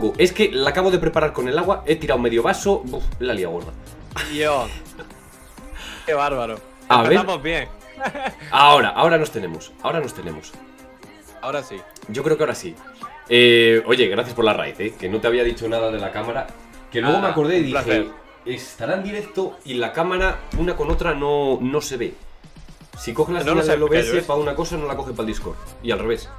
loco. Es que la acabo de preparar con el agua, he tirado medio vaso. Uf, la lía gorda. Dios. Qué bárbaro. A ver. Empezamos bien. Ahora nos tenemos. Ahora nos tenemos. Ahora sí. Yo creo que ahora sí. Oye, gracias por la raíz, que no te había dicho nada de la cámara. Que luego me acordé y dije, placer. estará en directo y la cámara una con otra no se ve. Si coge la No lo señal sé, del yo, OBS para una cosa, no la coge para el Discord. Y al revés.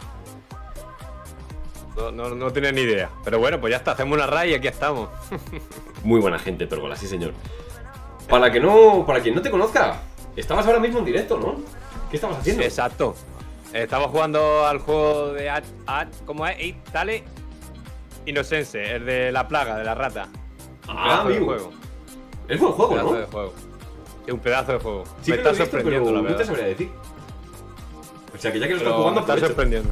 No tiene ni idea. Pero bueno, pues ya está, hacemos una raid y aquí estamos. Muy buena gente, Pérgola, sí señor. Para quien no te conozca, estabas ahora mismo en directo, ¿no? ¿Qué estabas haciendo? Exacto. Estamos jugando al juego de ¿cómo es? Dale Innocence, el de la plaga, de la rata. Amigo. Juego. Es buen juego, Pedazo ¿no? de juego. Es un pedazo de juego. Sí, Me que lo está he visto, sorprendiendo, pero la no te verdad. sabría decir. O sea, que ya que lo Pero estás jugando, me está aprovecha. sorprendiendo.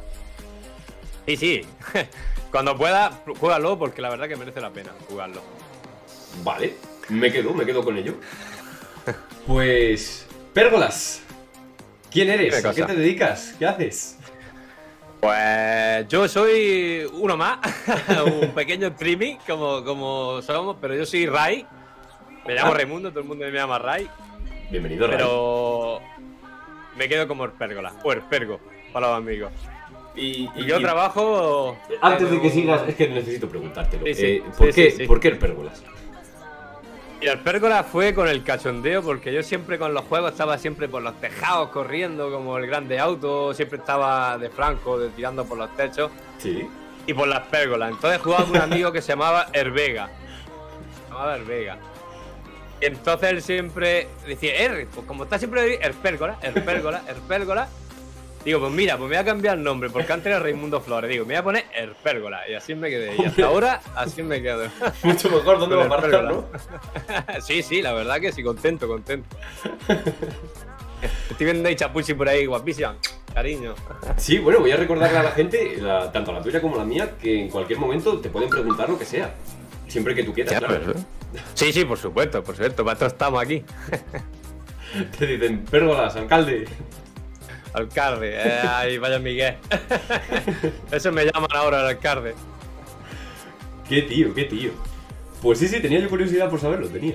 Sí. Cuando pueda, juégalo porque la verdad que merece la pena jugarlo. Vale, me quedo con ello. Pues, Pérgolas, ¿quién eres? Dime ¿A qué cosa. te dedicas? ¿Qué haces? Pues yo soy uno más, un pequeño streaming como somos, pero yo soy Rai. Me llamo Raimundo, todo el mundo me llama Rai. Bienvenido, Ray. Pero me quedo como Herpérgola, o Herpergo, para los amigos. Y Yo trabajo... Antes de en que un- sigas, es que necesito preguntártelo. Sí. ¿Por Sí, qué? sí. ¿Por qué el Pérgolas? Y Herpérgola fue con el cachondeo, porque yo siempre con los juegos estaba siempre por los tejados corriendo, como el grande auto, siempre estaba de franco, tirando por los techos. Sí. Y por las pérgolas. Entonces jugaba con un amigo que se llamaba Hervega. Y entonces él siempre decía, pues como está siempre Herpérgola. Digo, pues mira, pues me voy a cambiar el nombre, porque antes era Raimundo Flores. Digo, me voy a poner Herpérgola. Y así me quedé. Y hasta ahora, así me quedo. Mucho mejor, ¿dónde va a parar, Pérgola. no? Sí, la verdad que sí, contento. Estoy viendo ahí chapuchi por ahí, guapísima. Cariño. Sí, bueno, voy a recordarle a la gente, tanto a la tuya como a la mía, que en cualquier momento te pueden preguntar lo que sea. Siempre que tú quieras, claro. Sí, por supuesto, para esto estamos aquí. Te dicen, Pérgolas, alcalde. Alcalde, ay, vaya Miguel. Eso me llaman ahora el alcalde. Qué tío. Pues sí, tenía yo curiosidad por saberlo, tenía.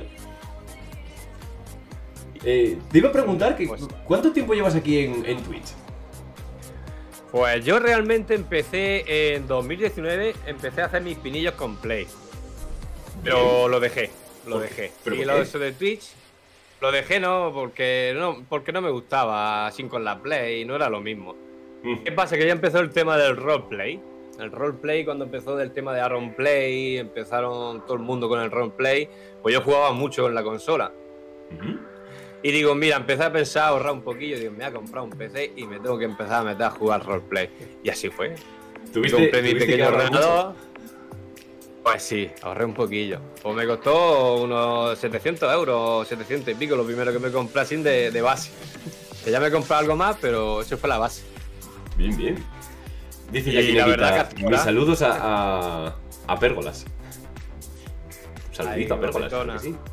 Te iba a preguntar que, Pues- ¿cuánto tiempo llevas aquí en Twitch? Pues yo realmente empecé en 2019, empecé a hacer mis pinillos con Play. Pero lo dejé. ¿Pero Y por lo qué? eso de Twitch, lo dejé porque no me gustaba así con la Play, no era lo mismo. ¿Qué pasa? Que ya empezó el tema del roleplay. El roleplay, cuando empezó del tema de Aaron Play, empezaron todo el mundo con el roleplay, pues yo jugaba mucho en la consola. Ujú. Y digo, mira, empecé a pensar, ahorrar un poquillo, digo, me voy a comprar un PC y me tengo que empezar a meter a jugar roleplay. Y así fue. Compré mi tuviste que pequeño ahorrar mucho? ordenador. Pues sí, ahorré un poquillo. Pues me costó unos 700 euros, 700 y pico, lo primero que me compré así de base. Que ya me compré algo más, pero eso fue la base. Bien. Dice Y ya la verdad que hasta mis ahora- saludos a Pérgolas. Saludito Ahí, a Pérgolas, guapetona. claro que sí.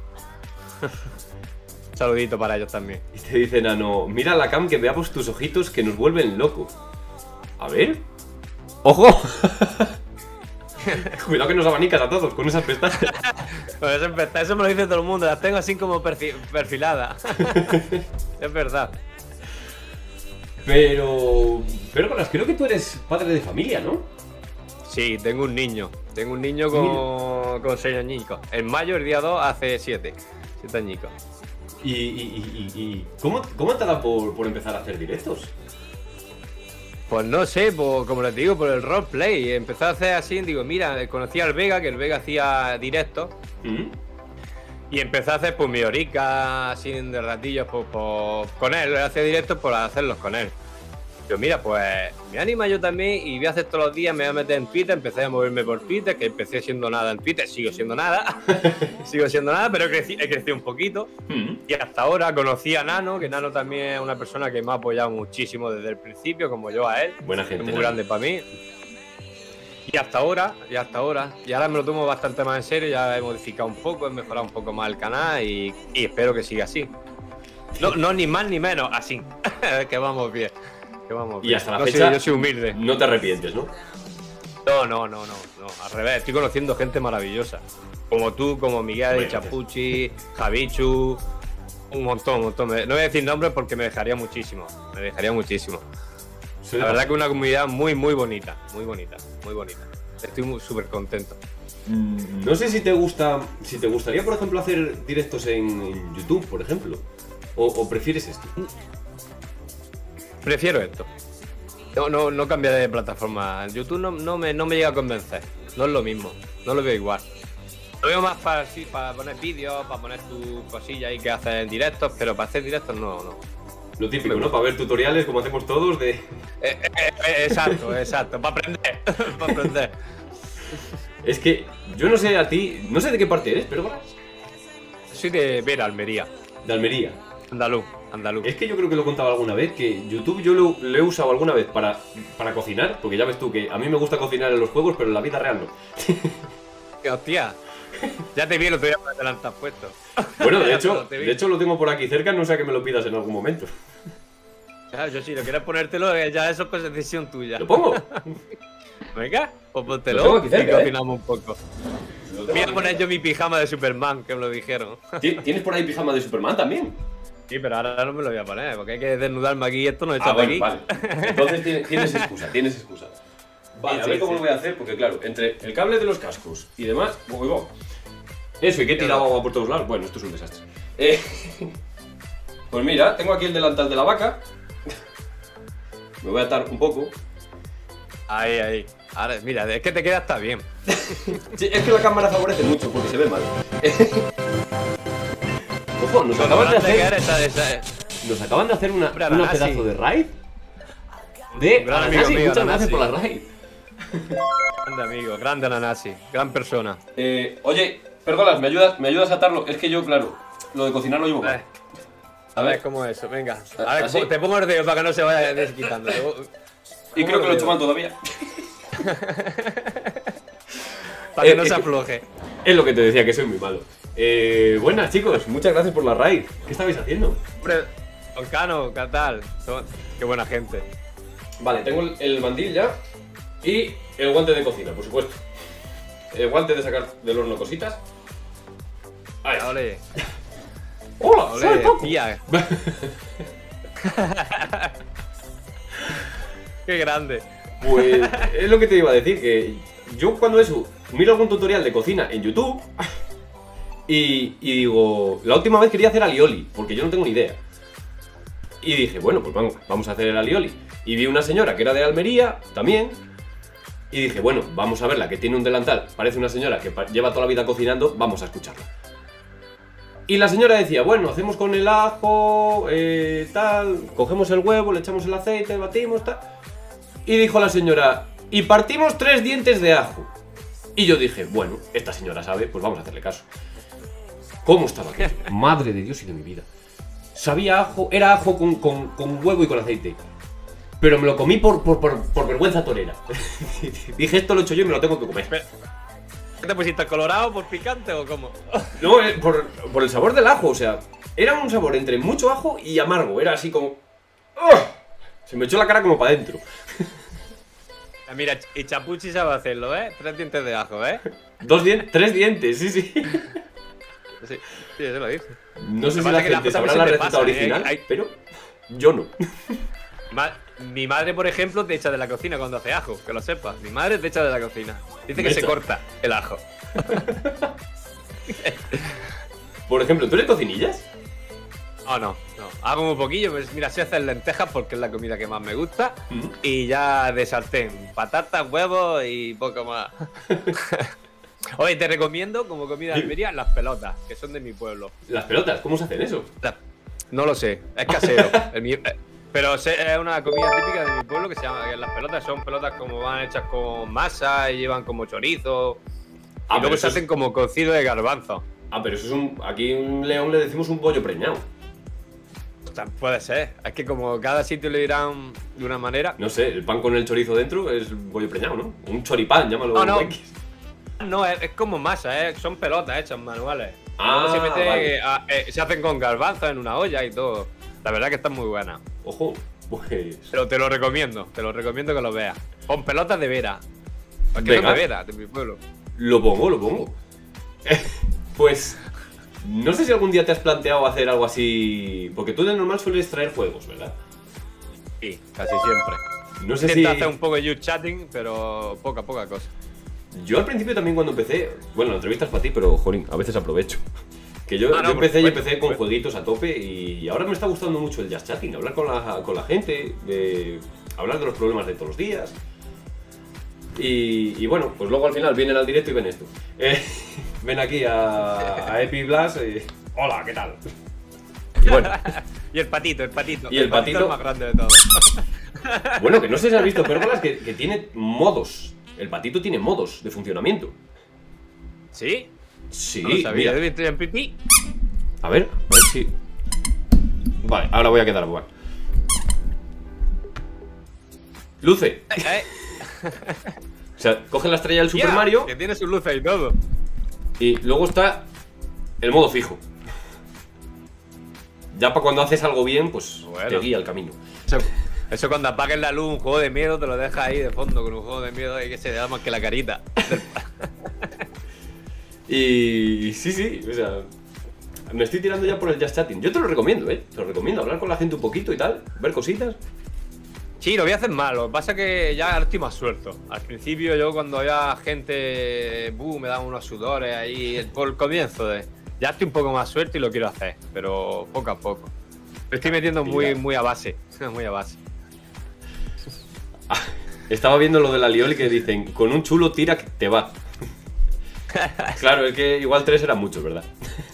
Un saludito para ellos también. Y te dice Nano, mira la cam que veamos tus ojitos que nos vuelven loco. A ver. ¡Ojo! Cuidado que nos abanicas a todos con esas pestañas. Pues eso me lo dice todo el mundo, las tengo así como perfiladas. Es verdad. Pero Pérgolas, creo que tú eres padre de familia, ¿no? Sí, tengo un niño. Tengo un niño con 6 añicos. En mayo, el día 2, hace 7 añicos. ¿Y cómo te da por empezar a hacer directos? Pues no sé, como les digo, por el roleplay. Empecé a hacer así, digo, mira, conocí al Vega, que el Vega hacía directos. ¿Mm? Y empecé a hacer pues mi horica así de ratillos con él. Él hacía directos por hacerlos con él. Yo, mira, pues me anima yo también y voy a hacer todos los días, me voy a meter en Twitter, empecé a moverme por Twitter, que empecé siendo nada en Twitter, sigo siendo nada, pero he crecido un poquito. ¿Mm? Y hasta ahora conocí a Nano, que Nano también es una persona que me ha apoyado muchísimo desde el principio, como yo a él. Buena Es gente. muy Nano. grande para mí. Y hasta ahora. Y ahora me lo tomo bastante más en serio, ya he modificado un poco, he mejorado un poco más el canal y espero que siga así. No, ni más ni menos, así. Que vamos bien. Y hasta la Yo fecha yo soy humilde. no te arrepientes, ¿no? al revés, estoy conociendo gente maravillosa. Como tú, como Miguel, Bueno, Chapuchi, Javichu, un montón. No voy a decir nombres porque me dejaría muchísimo. La verdad que es una comunidad muy bonita. Estoy súper contento. No sé si te gustaría, por ejemplo, hacer directos en YouTube, por ejemplo. O prefieres esto. Prefiero esto. No cambiaré de plataforma. YouTube no me llega a convencer. No es lo mismo. No lo veo igual. Lo veo más para poner vídeos, para poner tu cosilla ahí que haces en directos, pero para hacer directos no. Lo típico, ¿no? Para ver tutoriales, como hacemos todos, de... Exacto. Para aprender. Es que yo no sé a ti... No sé de qué parte eres, pero... Soy de Vera, Almería. De Almería. Andaluz. Es que yo creo que lo he contado alguna vez, que YouTube yo lo he usado alguna vez para cocinar, porque ya ves tú que a mí me gusta cocinar en los juegos, pero en la vida real no. Hostia, ya te vi el otro día para adelantar puesto. Bueno, de hecho lo tengo por aquí cerca, no sé que me lo pidas en algún momento. Claro, yo si lo quieres ponértelo, ya eso es decisión tuya. ¿Lo pongo? Venga, pues póntelo. Lo tengo aquí cerca, y cocinamos un poco. Voy a poner yo mi pijama de Superman, que me lo dijeron. ¿Tienes por ahí pijama de Superman también? Sí, pero ahora no me lo voy a poner, porque hay que desnudarme aquí y esto no está bueno, aquí. Vale. Entonces tienes excusa. Vale, a ver cómo lo voy a hacer, porque claro, entre el cable de los cascos y demás... Eso, y que he tirado agua por todos lados. Bueno, esto es un desastre. Pues mira, tengo aquí el delantal de la vaca. Me voy a atar un poco. Ahí. Ahora, mira, es que te queda hasta bien. Sí, es que la cámara favorece mucho, porque se ve mal. Ojo, nos acaban de hacer una pedazo de raid. Gran amigo mío, muchas gracias por la raid. Grande amigo, grande Ananasi, gran persona. Oye, perdona, ¿me ayudas a atarlo? Es que yo, claro, lo de cocinar lo llevo mal. A ver cómo es eso, venga. A ver, te pongo el dedo para que no se vaya desquitando. Y creo que lo he hecho mal todavía. Para que no se afloje. Es lo que te decía, que soy muy malo. Buenas chicos, muchas gracias por la raid. ¿Qué estabais haciendo? Hombre, Oncano, ¿qué tal? Qué buena gente. Vale, tengo el mandil ya. Y el guante de cocina, por supuesto. El guante de sacar del horno cositas. Ahí. Ole. ¡Hola! Ole, ¡Soy Paco! tía. Qué grande. Pues es lo que te iba a decir, que yo cuando eso miro algún tutorial de cocina en YouTube y digo, la última vez quería hacer alioli, porque yo no tengo ni idea. Y dije, bueno, pues vamos a hacer el alioli. Y vi una señora que era de Almería también. Y dije, bueno, vamos a verla, que tiene un delantal. Parece una señora que lleva toda la vida cocinando, vamos a escucharla. Y la señora decía, bueno, hacemos con el ajo, tal, cogemos el huevo, le echamos el aceite, batimos, tal. Y dijo la señora, y partimos 3 dientes de ajo. Y yo dije, bueno, esta señora sabe, pues vamos a hacerle caso. ¿Cómo estaba aquello? Madre de Dios y de mi vida. Sabía ajo, era ajo con huevo y con aceite. Pero me lo comí por vergüenza torera. Dije, esto lo he hecho yo y me lo tengo que comer. ¿Qué te pusiste, colorado por picante o cómo? No, por el sabor del ajo, o sea, era un sabor entre mucho ajo y amargo. Era así como... ¡Oh! Se me echó la cara como para adentro. Mira, y Chapuchi sabe hacerlo, ¿eh? 3 dientes de ajo, ¿eh? 3 dientes, sí. Sí, eso lo dice. No sé si la gente sabrá la receta original, pero yo no. Mi madre, por ejemplo, te echa de la cocina cuando hace ajo, que lo sepas. Mi madre te echa de la cocina. Dice que se corta el ajo. Por ejemplo, ¿tú eres cocinillas? No. Hago un poquillo, pues mira, sé hacer lentejas porque es la comida que más me gusta. Y ya de sartén, patatas, huevos y poco más. Oye, te recomiendo como comida de Almería las pelotas, que son de mi pueblo. ¿Las pelotas? ¿Cómo se hacen eso? No lo sé, es casero. Pero es una comida típica de mi pueblo que se llama, que las pelotas son pelotas como van hechas con masa y llevan como chorizo. Y luego se hacen como cocido de garbanzo. Pero eso es aquí en León le decimos un pollo preñado. Puede ser, es que como cada sitio le dirán de una manera. No sé, el pan con el chorizo dentro es pollo preñado, ¿no? Un choripán, llámalo. No, es como masa, son pelotas hechas manuales. Vale. Se hacen con garbanzos en una olla y todo. La verdad que están muy buenas. Ojo, pues... Pero te lo recomiendo que lo veas. Con pelotas de vera. Aquí Venga. no me verá, de mi pueblo. Lo pongo, lo pongo. Pues no sé si algún día te has planteado hacer algo así, porque tú de normal sueles traer juegos, ¿verdad? Sí, casi siempre. No sé si... Intento hacer un poco de youth chatting, pero poca cosa. Yo al principio también cuando empecé, bueno, la entrevista es para ti, pero jolín, a veces aprovecho. Que yo, Ah, no, yo empecé y por supuesto, empecé con por supuesto. jueguitos a tope y ahora me está gustando mucho el just chatting, hablar con la gente, hablar de los problemas de todos los días. Y bueno, pues luego al final vienen al directo y ven esto. Ven aquí a Epic Blast. Hola, ¿qué tal? Y bueno, Y el patito. Y el patito- es el más grande de todos. bueno, que no sé si has visto Pérgolas que tiene modos. El patito tiene modos de funcionamiento. ¿Sí? Sí, No lo sabía. mira. ¿He visto en pipí? A ver si... Vale, ahora voy a quedar igual. Luce. O sea, coge la estrella del Super Ya, Mario que tiene sus luces y todo. y luego está el modo fijo. Ya para cuando haces algo bien, pues Bueno. te guía el camino. Eso cuando apagues la luz, un juego de miedo, te lo dejas ahí de fondo con un juego de miedo ahí que se da más que la carita. Y sí, o sea, me estoy tirando ya por el just chatting. Yo te lo recomiendo, te lo recomiendo, hablar con la gente un poquito y tal, ver cositas. Sí, lo voy a hacer mal. Lo que pasa es que ya ahora estoy más suelto. Al principio yo cuando había gente, me daban unos sudores ahí por el comienzo de... Ya estoy un poco más suelto y lo quiero hacer, pero poco a poco. Me estoy metiendo muy a base, muy a base. Estaba viendo lo de la Lioli que dicen, con un chulo tira que te va. Claro, es que igual 3 eran muchos, ¿verdad?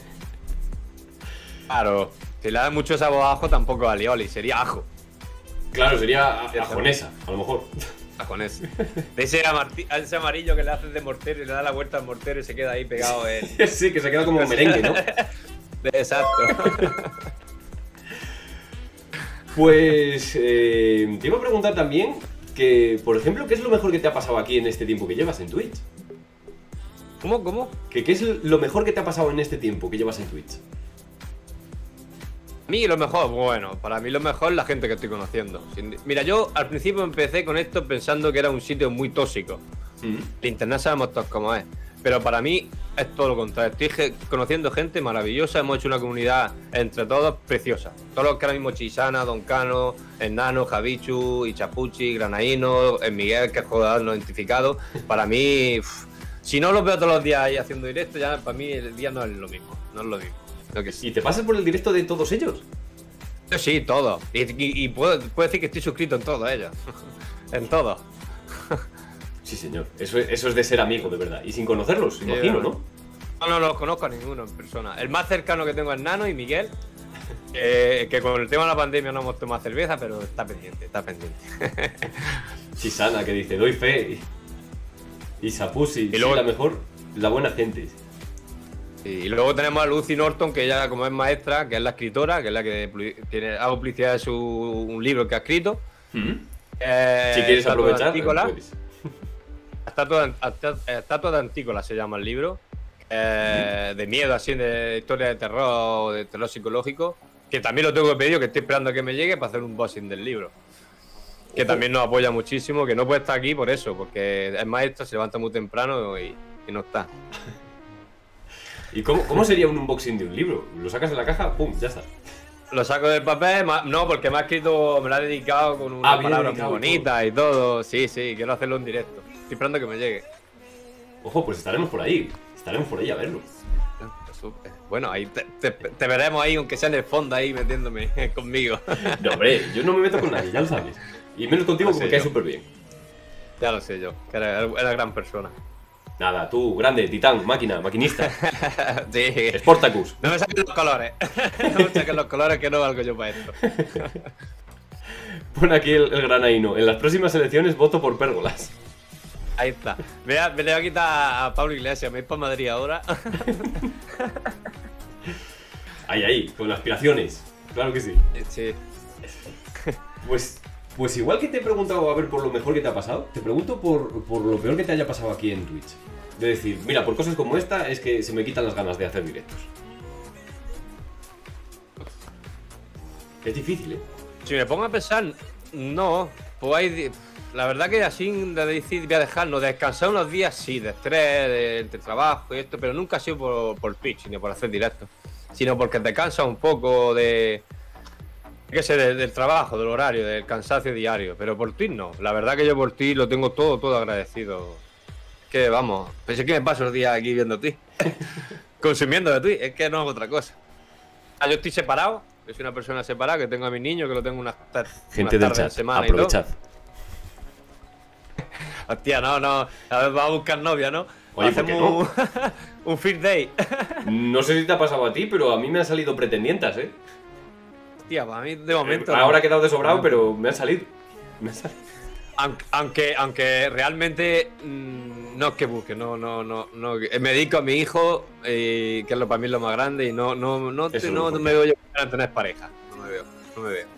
Claro, si le das mucho sabor a ajo tampoco a alioli, sería ajo. Claro, sería ajonesa, a lo mejor. Ajonés. De ese amarillo que le haces de mortero y le da la vuelta al mortero y se queda ahí pegado en... Sí, que se queda como merengue, ¿no? Exacto. Pues te iba a preguntar también que, por ejemplo, ¿qué es lo mejor que te ha pasado aquí en este tiempo que llevas en Twitch? ¿Cómo? ¿Qué es lo mejor que te ha pasado en este tiempo que llevas en Twitch? A mí lo mejor, bueno, para mí lo mejor es la gente que estoy conociendo. Mira, yo al principio empecé con esto pensando que era un sitio muy tóxico. El internet sabemos todos cómo es. Pero para mí es todo lo contrario. Estoy conociendo gente maravillosa. Hemos hecho una comunidad entre todos preciosa. Todos los que ahora mismo Chisana, Don Cano, Enano, Javichu, Ichapuchi, Granaíno, Miguel, que es jugador no identificado. Para mí, si no los veo todos los días ahí haciendo directo, ya para mí el día no es lo mismo. No es lo mismo. Lo que sí. ¿Y te pasas por el directo de todos ellos? Sí, todo. Y puedo decir que estoy suscrito en todos ellos. En todo. Sí, señor. Eso es de ser amigo, de verdad. Y sin conocerlos, imagino, ¿no? No los conozco a ninguno en persona. El más cercano que tengo es Nano y Miguel. Que con el tema de la pandemia no hemos tomado cerveza, pero está pendiente, está pendiente. Chisana, que dice, doy fe. Y Sapusi, Y luego- sí, la mejor, la buena gente. Y luego tenemos a Lucy Norton, que ella como es maestra, que es la escritora, que es la que hago publicidad de un libro que ha escrito. Si quieres Estatua aprovechar, de Antícola. puedes. Estatua de Antícola se llama el libro. De miedo, así, de historia de terror, de terror psicológico. Que también lo tengo pedido, que estoy esperando a que me llegue para hacer un boxing del libro. Que también nos apoya muchísimo, que no puede estar aquí por eso, porque es maestra, se levanta muy temprano y no está. ¿Y cómo sería un unboxing de un libro? Lo sacas de la caja, pum, ya está. Lo saco del papel, no, porque me ha escrito, me lo ha dedicado con unas bien palabras muy dedicado, bonitas y todo. Sí, quiero hacerlo en directo. Estoy esperando a que me llegue. Ojo, pues estaremos por ahí a verlo. Bueno, ahí te veremos ahí, aunque sea en el fondo, ahí metiéndome conmigo. No, hombre, yo no me meto con nadie, ya lo sabes. Y menos contigo, Lo sé porque caes yo. súper bien. Ya lo sé yo, que era gran persona. Nada, tú, grande, titán, máquina, maquinista, Sí. Sportacus. No me saquen los colores. No me saquen los colores, que no valgo yo para esto. Pon aquí el granaíno. En las próximas elecciones voto por Pérgolas. Ahí está. Me le voy a quitar a Pablo Iglesias, me voy para Madrid ahora. Ahí, con aspiraciones. Claro que sí. Sí. Pues igual que te he preguntado a ver por lo mejor que te ha pasado, te pregunto por lo peor que te haya pasado aquí en Twitch. De decir, mira, por cosas como esta es que se me quitan las ganas de hacer directos. Es difícil, ¿eh? Si me pongo a pensar, no. Pues hay la verdad que así de decir voy a dejarnos descansar unos días, sí, de estrés, entre trabajo y esto, pero nunca ha sido por Twitch, ni por hacer directo, sino porque te cansas un poco de, qué sé, del trabajo, del horario, del cansancio diario, pero por Twitch no. La verdad que yo por Twitch lo tengo todo agradecido. Que vamos, pensé que me paso los días aquí viendo Twitch, consumiendo de Twitch, es que no es otra cosa. Yo estoy separado, yo soy una persona separada, que tengo a mi niño, que lo tengo unas gente del chat, aprovechad. Hostia, no, a ver, vamos a buscar novia, ¿no? Oye, ¿por qué no? Un first day. No sé si te ha pasado a ti, pero a mí me han salido pretendientas, ¿eh? Hostia, para mí de momento. Ahora he quedado de sobrado, pero me han salido. Aunque realmente no es que busque, no. Me dedico a mi hijo, que es para mí lo más grande, y no me veo yo para tener pareja. No me veo.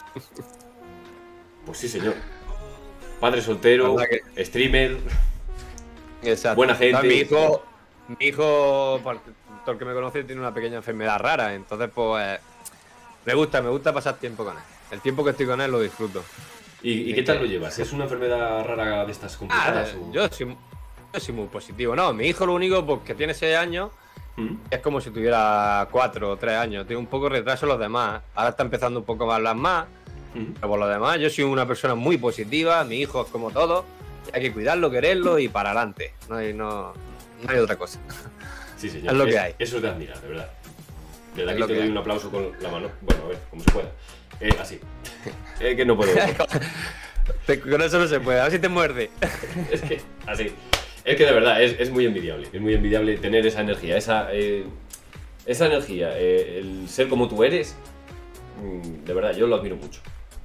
Pues sí, señor. Padre soltero, streamer. Exacto. Buena gente. Mi hijo, por todo el que me conoce, tiene una pequeña enfermedad rara, entonces pues me gusta pasar tiempo con él. El tiempo que estoy con él lo disfruto. ¿Y qué tal lo llevas? ¿Es una enfermedad rara de estas complicadas? Yo soy muy positivo. No, mi hijo lo único pues, que tiene 6 años es como si tuviera 4 o 3 años. Tiene un poco de retraso los demás. Ahora está empezando un poco a hablar más. Pero por lo demás, yo soy una persona muy positiva. Mi hijo es como todo. Hay que cuidarlo, quererlo y para adelante. No hay otra cosa. Sí, señor. Es lo que hay. Eso es de admirar, de verdad. Desde aquí te doy un aplauso con la mano. Bueno, a ver, como se pueda. Así. Que no puedo. Con eso no se puede. A ver si te muerde. Es que, así. Es que de verdad, es muy envidiable. Es muy envidiable tener esa energía. Esa energía. El ser como tú eres. De verdad, yo lo admiro mucho.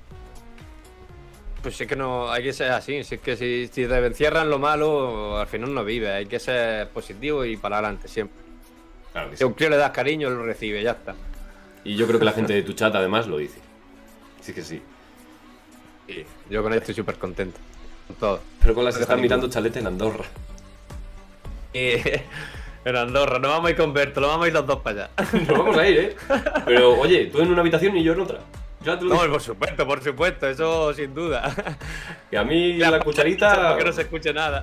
Pues sí que no, hay que ser así. Si es que si te encierran lo malo, al final no vives. Hay que ser positivo y para adelante siempre. Claro que sí. Si a un crío le das cariño, lo recibe, ya está. Y yo creo que la gente de tu chat además lo dice. Sí que sí. Sí, yo con él estoy súper contento. Con todo. Pero con las que están mirando chalete en Andorra. En Andorra, nos vamos a ir con Berto, nos vamos a ir los dos para allá. Nos vamos a ir, ¿eh? Pero oye, tú en una habitación y yo en otra. No, por supuesto, eso sin duda. Y a mí la cucharita... Para que no se escuche nada.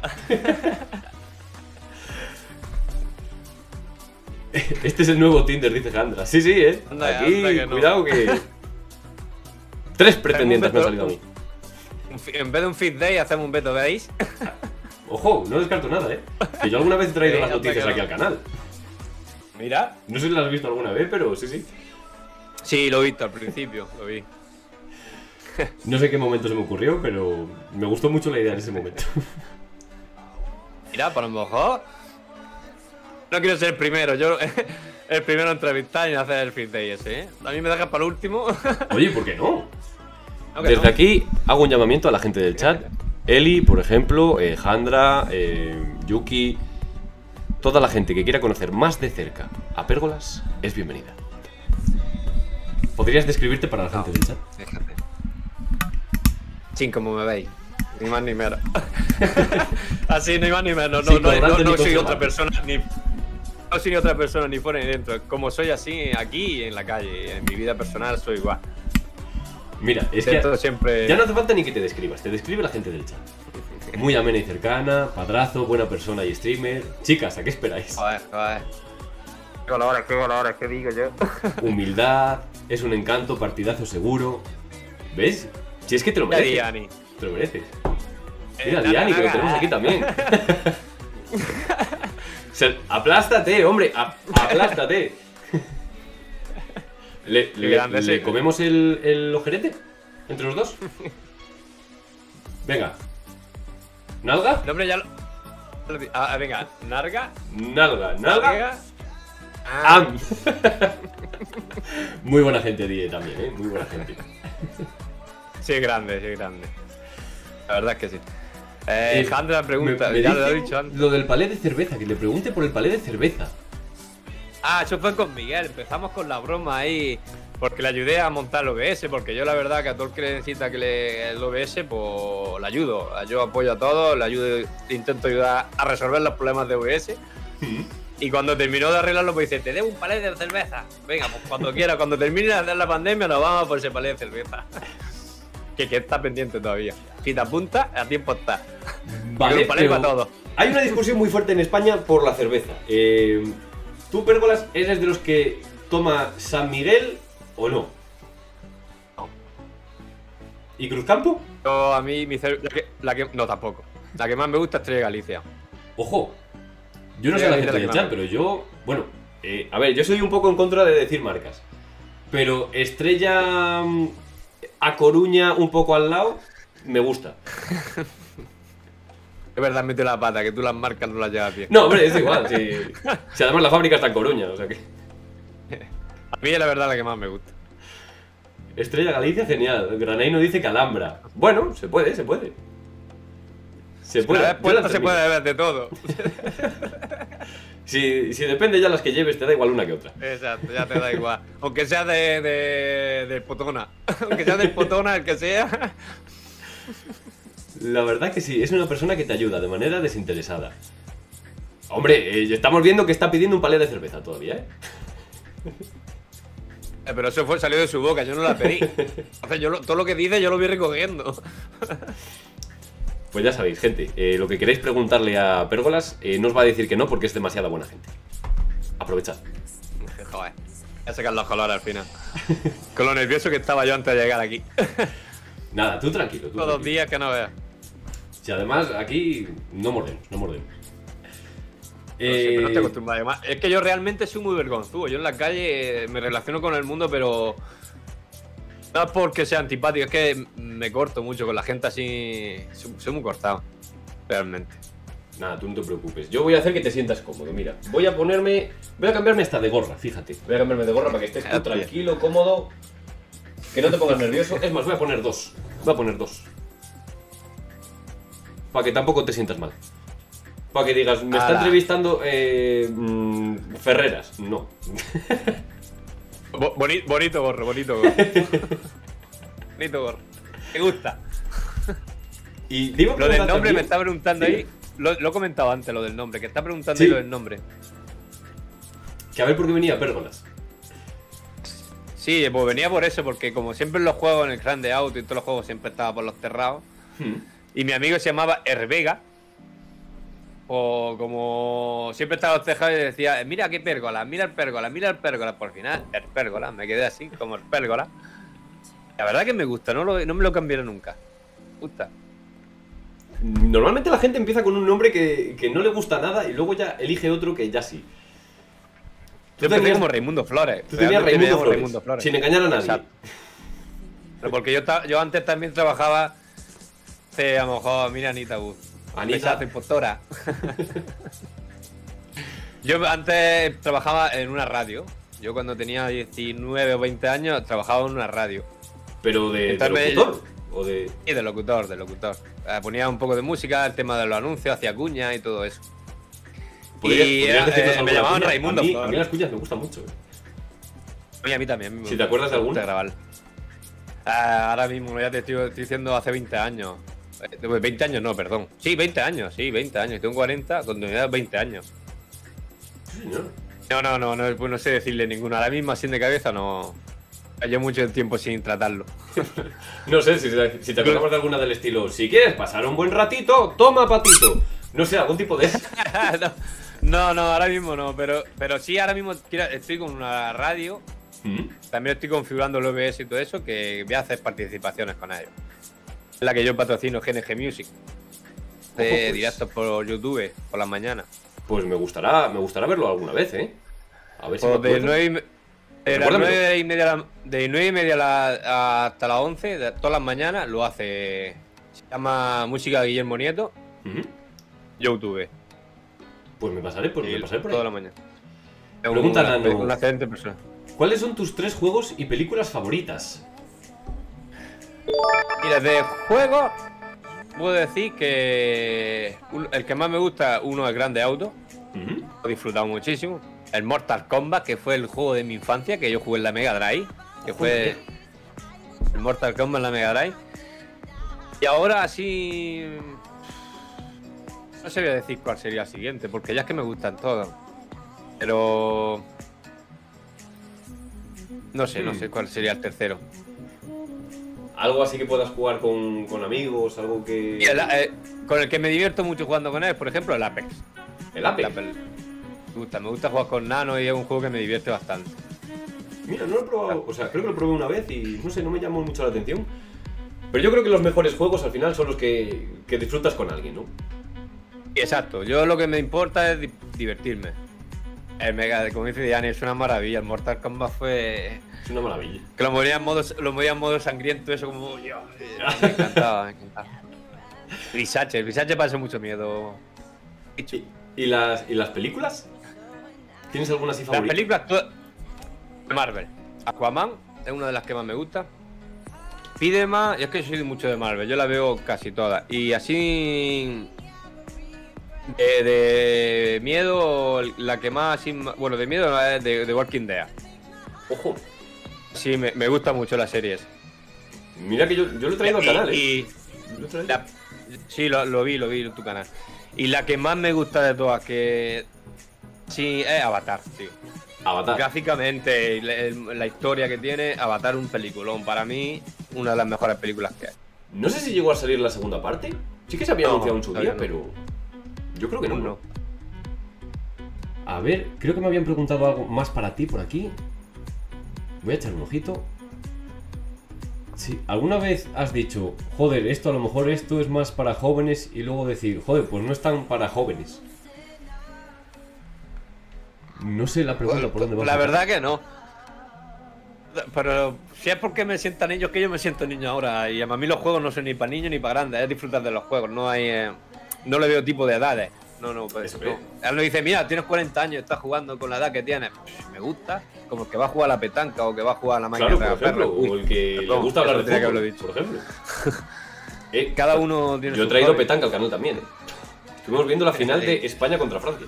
Este es el nuevo Tinder, dice Sandra. Sí, ¿eh? Anda, aquí, que no. Cuidado que... 3 pretendientes me han salido a mí. En vez de un fit day, hacemos un beto days. Ojo, no descarto nada, ¿eh? Que yo alguna vez he traído las noticias aquí al canal. Mira. No sé si las has visto alguna vez, pero sí. Sí, lo he visto al principio, lo vi. No sé qué momento se me ocurrió, pero me gustó mucho la idea en ese momento. Mira, para lo mejor... No quiero ser el primero, yo el primero en entrevistar y en hacer el fit day ese, ¿eh? A mí me dejas para el último. Oye, ¿por qué no? Desde aquí hago un llamamiento a la gente del chat. Eli, por ejemplo, Jandra, Yuki... Toda la gente que quiera conocer más de cerca a Pérgolas es bienvenida. ¿Podrías describirte para la gente del chat? Déjate. Sin como me veis. Ni más ni menos. Así, ni más ni menos. No soy otra persona ni... No soy ni otra persona ni fuera ni dentro. Como soy así aquí y en la calle. En mi vida personal soy igual. Mira, es Intento que siempre... ya no hace falta ni que te describas. Te describe la gente del chat. Muy amena y cercana, padrazo, buena persona y streamer. Chicas, ¿a qué esperáis? Joder. ¿Qué digo yo? Humildad, es un encanto, partidazo seguro. ¿Ves? Si es que te lo mereces. Diani. Te lo mereces. Mira, Diani, que lo tenemos aquí también. Aplástate, hombre, aplástate. ¿Le comemos el ojerete? ¿Entre los dos? Venga. ¿Nalga? No, hombre, ya lo... venga, narga. Nalga. Muy buena gente, Die, también, ¿eh? Muy buena gente. Sí, grande. La verdad es que sí. Jandra pregunta, me ya dice lo he dicho antes. Lo del palé de cerveza, que le pregunte por el palé de cerveza. Eso fue con Miguel, empezamos con la broma ahí, porque le ayudé a montar el OBS, porque yo la verdad que a todo el que le necesita el OBS, pues le ayudo. Yo apoyo a todos, intento ayudar a resolver los problemas de OBS. Y cuando terminó de arreglarlo, pues dice, te debo un palé de cerveza. Venga, pues cuando quiera, cuando termine de hacer la pandemia, nos vamos por ese palé de cerveza. que está pendiente todavía. Si te apuntas, a tiempo está. Vale, Para pero todo. hay una discusión muy fuerte en España por la cerveza. ¿Tú, Pérgolas, eres de los que toma San Miguel o no? No. ¿Y Cruzcampo? Yo, a mí, no, tampoco. La que más me gusta es Estrella Galicia. Ojo, yo no sé la gente de echar, pero yo... Bueno, a ver, yo soy un poco en contra de decir marcas. Pero Estrella a Coruña, un poco al lado, me gusta. Es verdad, mete la pata, que tú las marcas no las llevas bien. No, hombre, es igual. Si además la fábrica está en Coruña, o sea que... A mí es la verdad la que más me gusta. Estrella Galicia, genial. Granaino dice que Alhambra. Bueno, se puede, se puede. Se puede. Una vez puesta se puede beber de todo. Si depende ya las que lleves, te da igual una que otra. Exacto, ya te da igual. Aunque sea del Potona. Aunque sea del Potona, el que sea. La verdad que sí, es una persona que te ayuda de manera desinteresada. Hombre, estamos viendo que está pidiendo un palé de cerveza todavía, ¿eh? Pero eso salió de su boca, yo no la pedí. O sea, todo lo que dice yo lo voy recogiendo. Pues ya sabéis, gente, lo que queréis preguntarle a Pérgolas, no os va a decir que no porque es demasiada buena gente. Aprovechad. Joder, voy a sacar los colores al final. Con lo nervioso que estaba yo antes de llegar aquí. Nada, tú tranquilo. Todos los días que no veas. Si además aquí no mordemos, no mordemos. No sé, pero no estoy acostumbrado. Además, es que yo realmente soy muy vergonzudo. Yo en la calle me relaciono con el mundo, pero no es porque sea antipático, es que me corto mucho con la gente así. Soy muy cortado, realmente. Nada, tú no te preocupes. Yo voy a hacer que te sientas cómodo. Mira, voy a cambiarme hasta de gorra, fíjate. Voy a cambiarme de gorra para que estés tú tranquilo, cómodo. Que no te pongas nervioso. Es más, voy a poner dos. Para que tampoco te sientas mal. Para que digas, me está entrevistando Ferreras. No. Bonito gorro, bonito gorro. Bonito gorro. Me gusta. Y lo del nombre me está preguntando, ¿sí? Ahí. Lo he comentado antes, lo del nombre, que está preguntando ahí lo del nombre. Que a ver por qué venía Pérgolas. Sí, pues venía por eso, porque como siempre en los juegos, en el Grande Auto y en todos los juegos siempre estaba por los terrados. Y mi amigo se llamaba Hervega. O como siempre estaba en los tejados y decía, mira qué pérgola, mira el pérgola, mira el pérgola. Por final, el pérgola, me quedé así, como el pérgola. La verdad que me gusta, no me lo cambiaré nunca. Me gusta. Normalmente la gente empieza con un nombre que no le gusta nada y luego ya elige otro que ya sí. Yo empecé como Raimundo Flores. Tú tenías Raimundo Flores, sin engañar a nadie. Exacto. Pero porque yo antes también trabajaba, a lo mejor, mira Anita Wood. Anita. Impostora. Yo antes trabajaba en una radio. Yo cuando tenía 19 o 20 años trabajaba en una radio. ¿Pero de locutor? Sí, de locutor. Ponía un poco de música, el tema de los anuncios, hacía cuñas y todo eso. Y me llamaban Raimundo. A mí las cuñas me gustan mucho. Y a mí también. Si te acuerdas de alguna. Ahora mismo, ya te estoy diciendo hace 20 años. 20 años no, perdón. Sí, 20 años, sí, 20 años. Tengo 40, continuidad 20 años. No sé decirle ninguna. Ahora mismo, así de cabeza, no. Llevo mucho tiempo sin tratarlo. No sé, si te acordamos de alguna del estilo. Si quieres pasar un buen ratito, toma patito. No sé, algún tipo de eso. No, ahora mismo no. Pero sí, ahora mismo estoy con una radio. También estoy configurando el OBS y todo eso, que voy a hacer participaciones con ellos. Es la que yo patrocino, GNG Music. De directos por YouTube, por las mañanas. Pues me gustará verlo alguna vez, ¿eh? A ver si pues de 9 y media hasta las 11, de todas las mañanas, lo hace. Se llama Música de Guillermo Nieto. YouTube. Pues me pasaré por ahí. Toda la mañana. Pregúntale una excelente persona. ¿Cuáles son tus 3 juegos y películas favoritas? Mira, de juegos puedo decir que el que más me gusta, uno es Grande Auto. Lo he disfrutado muchísimo. El Mortal Kombat, que fue el juego de mi infancia, que yo jugué en la Mega Drive. Que fue el Mortal Kombat en la Mega Drive. Y ahora así... No sabía decir cuál sería el siguiente, porque ya es que me gustan todos. Pero... No sé cuál sería el tercero. Algo así que puedas jugar con amigos, algo que... Con el que me divierto mucho jugando con él, por ejemplo, el Apex. ¿El Apex? Me gusta jugar con Nano y es un juego que me divierte bastante. Mira, no lo he probado, o sea, creo que lo probé una vez y no sé, no me llamó mucho la atención. Pero yo creo que los mejores juegos al final son los que disfrutas con alguien, ¿no? Exacto, yo lo que me importa es divertirme. El Mega, como dice Diane, es una maravilla. El Mortal Kombat fue... Es una maravilla. Que lo moría en modo sangriento, eso como... Dios, me encantaba, me encantaba. El Visache pasa mucho miedo. ¿Y las películas? ¿Tienes alguna así favorita? Las películas de Marvel. Aquaman es una de las que más me gusta. Spiderman, es que yo soy mucho de Marvel, yo la veo casi todas. Y así... De miedo, la que más... Bueno, de miedo es de Walking Dead. Ojo. Sí, me gusta mucho la serie esa. Mira que yo lo he traído al canal, Sí, lo vi en tu canal. Y la que más me gusta de todas, que... Sí, es Avatar, tío. Avatar. Gráficamente, la historia que tiene, Avatar un peliculón. Para mí, una de las mejores películas que hay. No sé si llegó a salir la segunda parte. Sí que se había anunciado en su día, no. pero... Yo creo que no. No. A ver, creo que me habían preguntado algo más para ti por aquí. Voy a echar un ojito. Sí, ¿alguna vez has dicho, joder, esto a lo mejor esto es más para jóvenes y luego decir, joder, pues no es tan para jóvenes? No sé la pregunta por dónde va. La verdad que no. Pero si es porque me sientan niños, que yo me siento niño ahora. Y a mí los juegos no son ni para niños ni para grandes, es disfrutar de los juegos. No hay... no le veo tipo de edades. No, pues Eso no. Él me dice, mira, tienes 40 años, estás jugando con la edad que tienes. Me gusta, como el que va a jugar a la petanca o que va a jugar a la máquina de ejemplo, o el que le gusta hablar de fútbol, por ejemplo. Cada uno tiene... Yo he traído petanca al canal también, Estuvimos viendo la final de España contra Francia.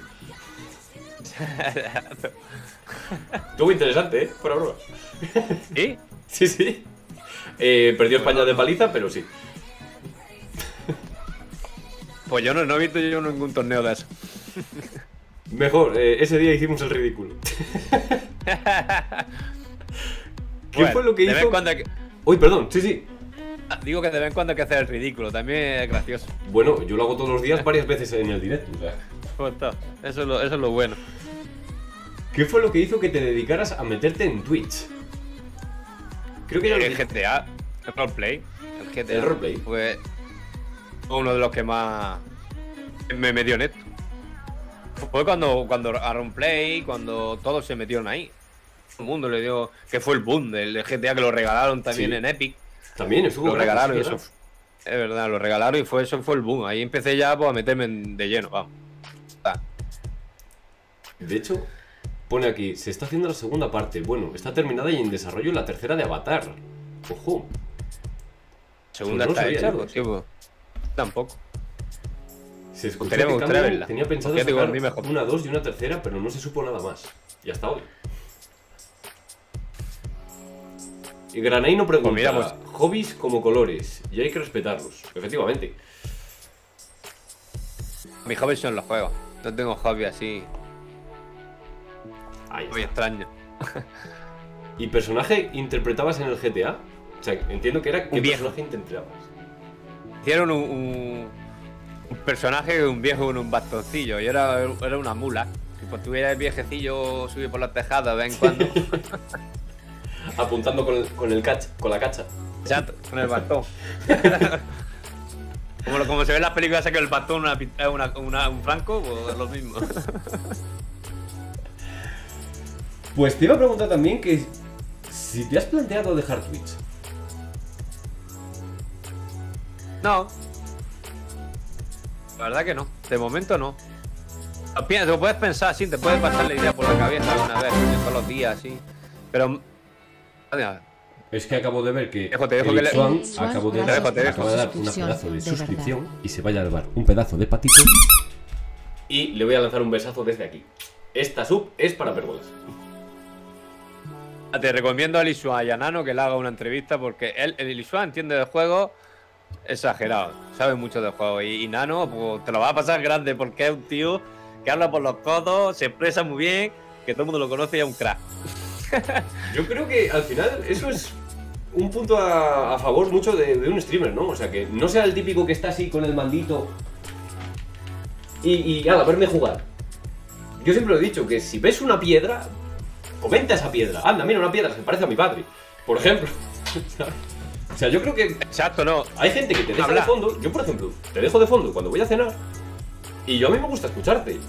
Estuvo interesante, fuera broma. ¿Sí? Sí. Perdió España de paliza, pero sí. Pues yo no he visto ningún torneo de eso. Mejor, ese día hicimos el ridículo. ¿Qué fue lo que hizo? Uy, perdón, sí. Digo que de vez en cuando hay que hacer el ridículo, también es gracioso. Bueno, yo lo hago todos los días varias veces en el directo, o sea. Pues está, eso es lo bueno. ¿Qué fue lo que hizo que te dedicaras a meterte en Twitch? Creo que ya lo el GTA, el roleplay. El roleplay. Fue uno de los que más me metió en esto. Fue cuando a roleplay, cuando todos se metieron ahí. Todo el mundo le dio... Que fue el boom del GTA, que lo regalaron también en Epic. También estuvo... Lo regalaron y eso... Es verdad, lo regalaron y eso fue el boom. Ahí empecé ya pues, a meterme de lleno, vamos. De hecho... Pone aquí, se está haciendo la segunda parte. Bueno, está terminada y en desarrollo la tercera de Avatar. Ojo. ¿Segunda está hecha? Pues, tipo, tampoco. Se escuchó que Cameron tenía pensado sacar una 2 y una tercera, pero no se supo nada más. Y hasta hoy. Y Granaino pregunta, pues mira, hobbies como colores, y hay que respetarlos. Efectivamente. Mis hobbies son los juegos. No tengo hobby así... Muy extraño. ¿Y personaje interpretabas en el GTA? O sea, entiendo que era... ¿Qué personaje interpretabas? Hicieron un personaje, un viejo con un bastoncillo. Y era una mula. Si pues tuviera el viejecillo subir por los tejados de vez en cuando. Apuntando con la cacha. Exacto, con el bastón. como se ve en las películas, que el bastón es un franco, pues es lo mismo. Pues te iba a preguntar también que si te has planteado dejar Twitch. No. La verdad que no. De momento no. Lo puedes pensar así, te puedes pasar la idea por la cabeza alguna vez, todos los días, así. Pero... Es que acabo de ver que acaba de dar un pedazo de suscripción y se va a llevar un pedazo de patito. Y le voy a lanzar un besazo desde aquí. Esta sub es para pergolas. Te recomiendo a Elisuan y a Nano que le haga una entrevista porque el Elisuan entiende de juego exagerado, sabe mucho de juego y Nano pues, te lo va a pasar grande porque es un tío que habla por los codos, se expresa muy bien, que todo el mundo lo conoce y es un crack. Yo creo que al final eso es un punto a favor mucho de un streamer, ¿no? O sea, que no sea el típico que está así con el mandito y a verme jugar. Yo siempre lo he dicho, que si ves una piedra, comenta esa piedra. Anda, mira, una piedra, se parece a mi padre, por ejemplo. O sea, yo creo que... Exacto, no. Hay gente que te deja de fondo. Yo, por ejemplo, te dejo de fondo cuando voy a cenar. Y yo a mí me gusta escucharte.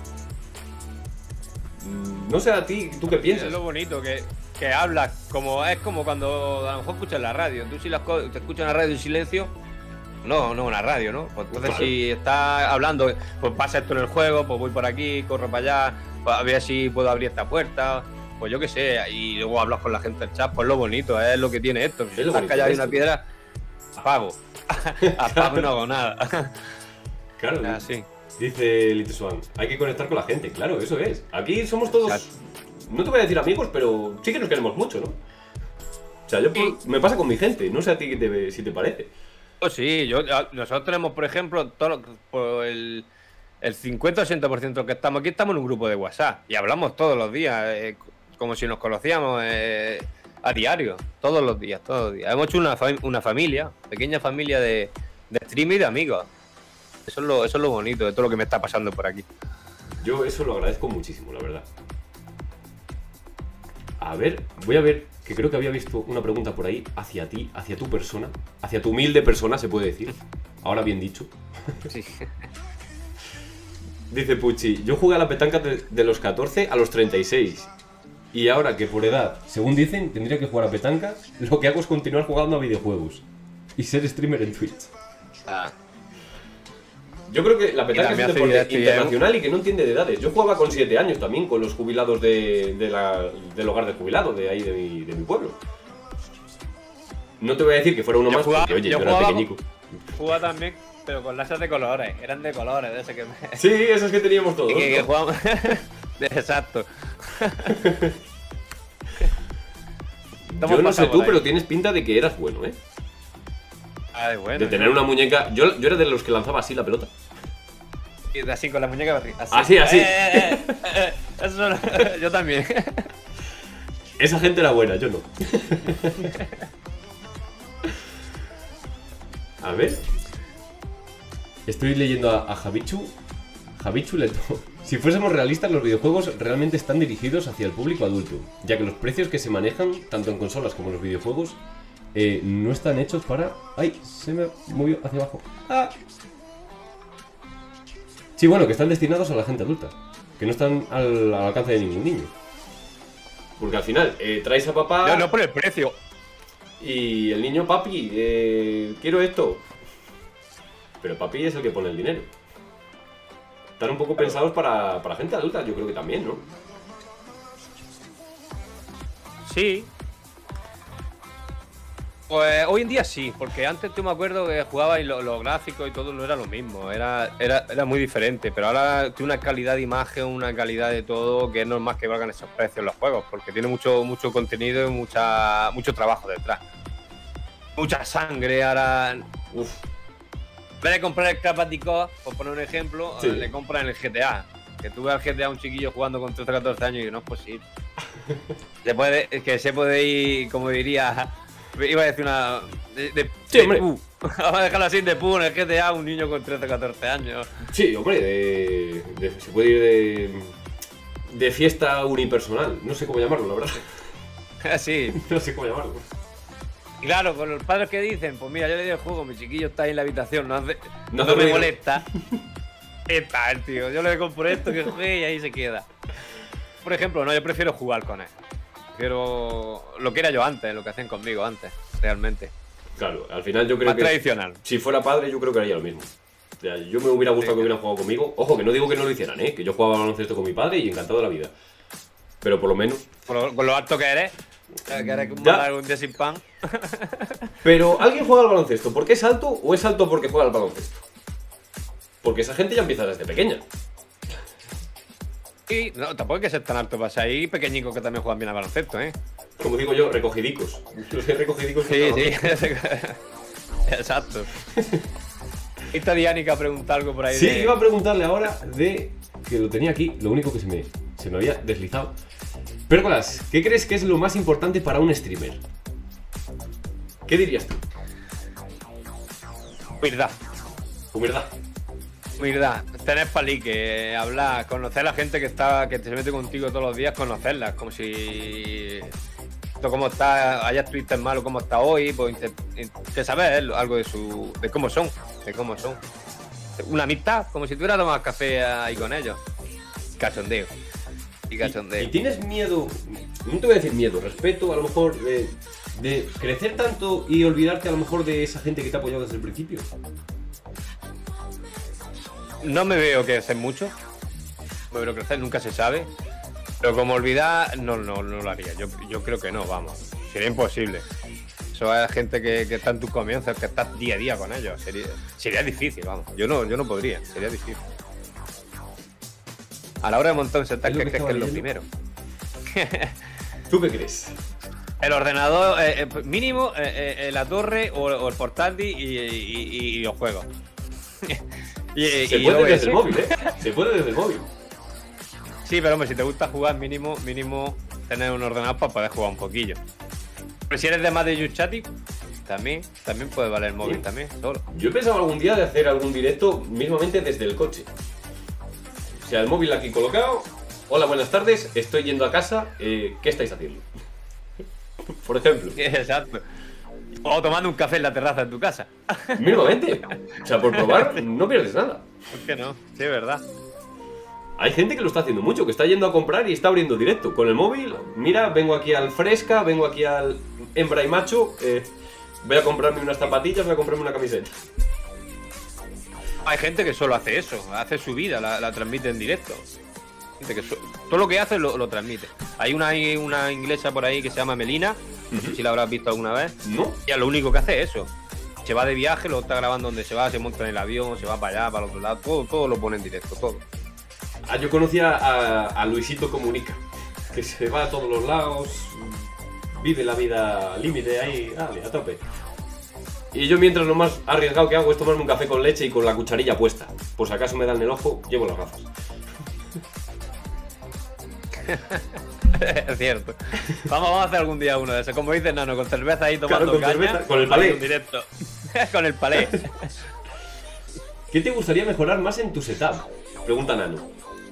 No sé a ti, ¿tú qué piensas? Es lo bonito que hablas, es como cuando a lo mejor escuchas la radio. Tú si te escuchas la radio en silencio, no una radio, ¿no? Pues entonces claro. Si estás hablando, pues pasa esto en el juego, pues voy por aquí, corro para allá, pues a ver si puedo abrir esta puerta, pues yo qué sé, y luego hablas con la gente del chat, pues lo bonito, es lo que tiene esto. Si estás callado en una piedra, apago. Apago, no hago nada. Claro, así. Dice Little Swan, hay que conectar con la gente, claro, eso es. Aquí somos todos, no te voy a decir amigos, pero sí que nos queremos mucho, ¿no? O sea, me pasa con mi gente, no sé a ti si te parece. Pues sí, nosotros tenemos, por ejemplo, el 50-80% que estamos aquí, estamos en un grupo de WhatsApp y hablamos todos los días, como si nos conocíamos a diario, todos los días. Hemos hecho una familia, pequeña familia de stream y de amigos. Eso es lo bonito de todo lo que me está pasando por aquí. Yo eso lo agradezco muchísimo, la verdad. A ver, voy a ver, que creo que había visto una pregunta por ahí hacia ti, hacia tu persona, hacia tu humilde persona, se puede decir. Ahora bien dicho. Sí. Dice Pucci, yo jugué a la petanca de los 14 a los 36. Y ahora que por edad, según dicen, tendría que jugar a petanca, lo que hago es continuar jugando a videojuegos. Y ser streamer en Twitch. Yo creo que la petanca es un deporte internacional y que no entiende de edades. Yo jugaba con 7 años también con los jubilados del hogar de jubilados de ahí de mi pueblo. No te voy a decir que fuera uno más porque, oye, yo era pequeñico. Jugaba también, pero con láser de colores. Eran de colores, de ese que me... Sí, esos que teníamos todos. Que jugábamos... Exacto. Yo no sé tú, pero tienes pinta de que eras bueno, ¿eh? Bueno, de tener una muñeca. Yo era de los que lanzaba así la pelota. Y así con la muñeca así. Eso no, yo también. Esa gente era buena, yo no. A ver. Estoy leyendo a Javichu. Javichu Leto. Si fuésemos realistas, los videojuegos realmente están dirigidos hacia el público adulto, ya que los precios que se manejan, tanto en consolas como en los videojuegos, no están hechos para... ¡Ay! Se me movió hacia abajo. ¡Ah! Sí, bueno, que están destinados a la gente adulta, que no están al alcance de ningún niño. Porque al final, traes a papá... No por el precio. Y el niño, papi, quiero esto. Pero papi es el que pone el dinero. Están un poco pensados para gente adulta, yo creo que también, ¿no? Sí. Pues hoy en día sí, porque antes yo me acuerdo que jugaba y los gráficos y todo no era lo mismo, era muy diferente, pero ahora tiene una calidad de imagen, una calidad de todo que es normal que valgan esos precios los juegos, porque tiene mucho contenido y mucho trabajo detrás. Mucha sangre, ahora... Uf. En vez de comprar el Crash Bandicoot, por poner un ejemplo, sí, le compran el GTA. Que tú veas al GTA a un chiquillo jugando con 13 o 14 años y no es posible. se puede ir, como diría... Iba a decir una... Sí, hombre. Vamos a dejarlo así, de pu en el GTA, un niño con 13 o 14 años. Sí, hombre, se puede ir de fiesta unipersonal. No sé cómo llamarlo, la verdad. Sí. No sé cómo llamarlo. Claro, con los padres que dicen, pues mira, yo le doy el juego, mi chiquillo está ahí en la habitación, no me molesta. Está el tío, yo le compro esto, que juegue y ahí se queda. Por ejemplo, no, yo prefiero jugar con él. Prefiero lo que era yo antes, lo que hacían conmigo antes, realmente. Claro, al final yo creo más que... tradicional. Si fuera padre, yo creo que haría lo mismo. O sea, yo me hubiera gustado que hubieran jugado conmigo. Ojo, que no digo que no lo hicieran, que yo jugaba baloncesto con mi padre y encantado de la vida. Pero por lo menos... Con lo alto que eres un día sin pan. Pero alguien juega al baloncesto porque es alto o es alto porque juega al baloncesto. Porque esa gente ya empieza desde pequeña. Y no, tampoco hay que ser tan alto para ser ahí pequeñicos que también juegan bien al baloncesto, Como digo yo, recogidicos. Los recogidicos. Sí. Exacto. Esta Diánica pregunta algo por ahí. Sí, iba a preguntarle ahora que lo tenía aquí, lo único que se me había deslizado. Pérgolas, ¿qué crees que es lo más importante para un streamer? ¿Qué dirías tú? Humildad. Humildad. Humildad, tener palique, hablar, conocer a la gente que se mete contigo todos los días, conocerlas, como si cómo está, hayas Twitter malo, cómo está hoy, pues que saber algo de cómo son, una amistad, como si tuviera tomado café ahí con ellos. Cachondeo. ¿Y tienes miedo? No te voy a decir miedo, respeto, a lo mejor de crecer tanto y olvidarte a lo mejor de esa gente que te ha apoyado desde el principio. No me veo crecer mucho. Me veo crecer, nunca se sabe. Pero como olvidar, no lo haría. Yo creo que no, vamos. Sería imposible. Eso es gente que está en tus comienzos, que estás día a día con ellos. Sería difícil, vamos. Yo no podría, sería difícil. A la hora de montar un setup, ¿qué crees que es lo primero? ¿Tú qué crees? El ordenador, mínimo, la torre o el portátil y los juegos. Se puede desde el móvil, ¿eh? Se puede desde el móvil. Sí, pero hombre, si te gusta jugar, mínimo tener un ordenador para poder jugar un poquillo. Pero si eres de más de YouChatty, también puede valer el móvil, sí. También, solo. Yo he pensado algún día de hacer algún directo mismamente desde el coche. O sea, el móvil aquí colocado. Hola, buenas tardes, estoy yendo a casa. ¿Qué estáis haciendo? Por ejemplo. Exacto. O tomando un café en la terraza de tu casa. Mismamente. O sea, por probar no pierdes nada. ¿Por qué no? Sí, es verdad. Hay gente que lo está haciendo mucho, que está yendo a comprar y está abriendo directo con el móvil. Mira, vengo aquí al Fresca, vengo aquí al Hembra y Macho. Voy a comprarme unas zapatillas, voy a comprarme una camiseta. Hay gente que solo hace eso, hace su vida, la transmite en directo. Gente que todo lo que hace lo transmite. Hay una inglesa por ahí que se llama Melina, no sé si la habrás visto alguna vez. No. Y lo único que hace es eso. Se va de viaje, lo está grabando donde se va, se monta en el avión, se va para allá, para el otro lado, todo lo pone en directo, todo. Yo conocía a Luisito Comunica, que se va a todos los lados, vive la vida límite ahí, a tope. Y yo mientras lo más arriesgado que hago es tomarme un café con leche y con la cucharilla puesta. Por si acaso me dan el ojo, llevo las gafas. Es cierto. Vamos a hacer algún día uno de esos. Como dices, Nano, con cerveza ahí tomando con caña. Cerveza, con el palé. Directo. Con el palé. ¿Qué te gustaría mejorar más en tu setup? Pregunta Nano.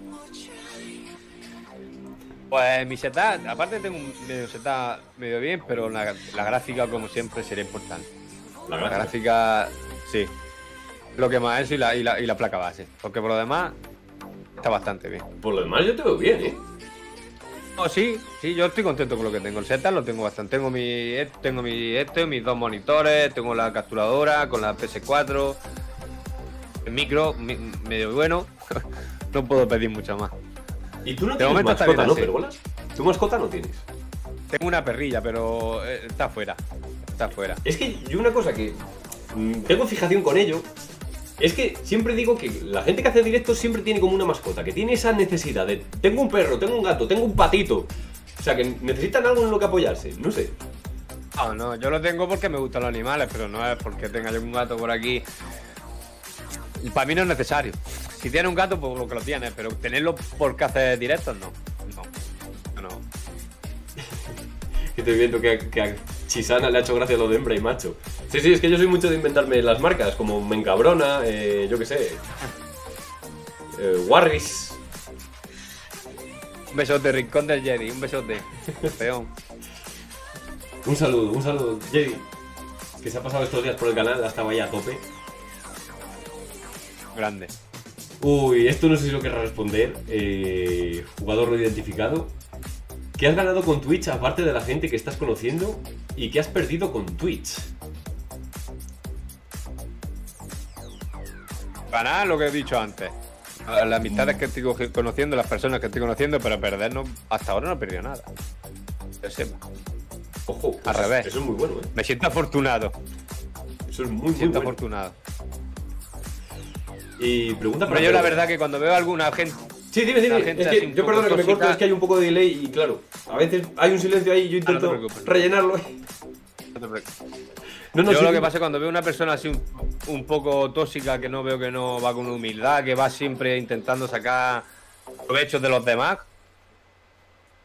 Pues mi setup, aparte tengo un setup medio bien, pero la gráfica, como siempre, sería importante. La gráfica, sí. Lo que más es y la placa base. Porque por lo demás, está bastante bien. Por lo demás, yo te veo bien, ¿eh? Oh, sí, yo estoy contento con lo que tengo. El setup lo tengo bastante. Tengo mis dos monitores, tengo la capturadora con la PS4, el micro, medio bueno. No puedo pedir mucho más. ¿Y tú no tienes mascota, no, Pergolas? ¿Tu mascota no tienes? Tengo una perrilla, pero está fuera. Está fuera. Es que yo una cosa que tengo fijación con ello es que siempre digo que la gente que hace directos siempre tiene como una mascota, que tiene esa necesidad de tengo un perro, tengo un gato, tengo un patito. O sea, que necesitan algo en lo que apoyarse, no sé. No, yo lo tengo porque me gustan los animales, pero no es porque tenga yo un gato por aquí. Para mí no es necesario. Si tienes un gato, pues lo que lo tienes, pero tenerlo porque hacer directos, no. Estoy viendo que a Chisana le ha hecho gracia lo de hembra y macho. Sí, es que yo soy mucho de inventarme las marcas, como Me Encabrona, yo qué sé. Warris. Un besote, Rincón del Jedi, un besote. Peón. Un saludo, Jedi. Que se ha pasado estos días por el canal, hasta vaya a tope. Grande. Uy, esto no sé si lo querrá responder. Jugador no identificado. ¿Qué has ganado con Twitch aparte de la gente que estás conociendo? ¿Y qué has perdido con Twitch? Ganar lo que he dicho antes. Las amistades que estoy conociendo, las personas que estoy conociendo, pero perder no, hasta ahora no he perdido nada. Que sepa. Ojo, pues al revés. Eso es muy bueno, ¿eh? Me siento afortunado. Eso es muy siento bueno. Afortunado. Y pregunta para yo la verdad que cuando veo a alguna gente... Sí, dime. Es que yo perdona que me corto, es que hay un poco de delay y claro, a veces hay un silencio ahí y yo intento rellenarlo. No te preocupes. Yo lo que pasa es cuando veo una persona así un poco tóxica, que no veo que no va con humildad, que va siempre intentando sacar provechos de los demás,